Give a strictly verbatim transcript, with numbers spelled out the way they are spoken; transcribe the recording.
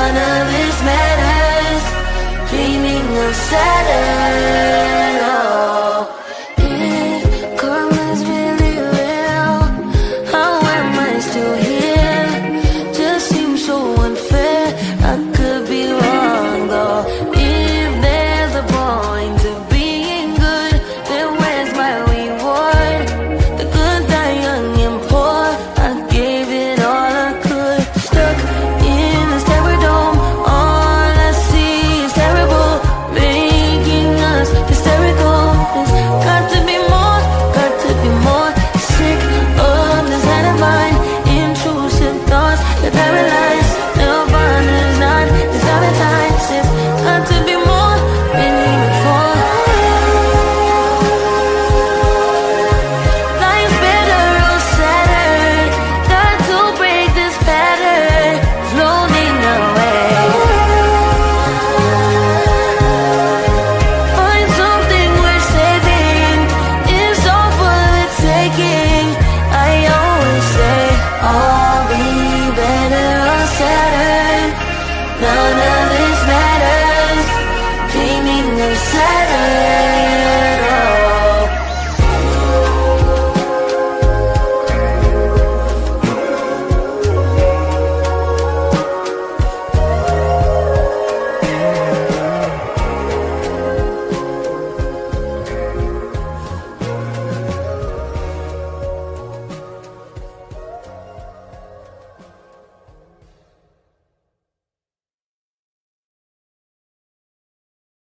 none of this matters. Dreaming of Saturn, oh. If karma's really real, how am I still here? Just seems so unfair, I could be wrong though. If there's a point to being good, then where's my reward? The good die young and poor, I gave it all I could. Stuck in this terror dome, all I see is terrible, making us hysterical. There's got to be more, got to be more. Sick of this head of mine, intrusive thoughts that paralyze. Nirvana's not, it's advertised. It's got to be more, been here before. Life's better on Saturn, got to break this pattern, floating away. Find something worth saving, it's all for the taking. I always say, I'll be better on Saturn. None of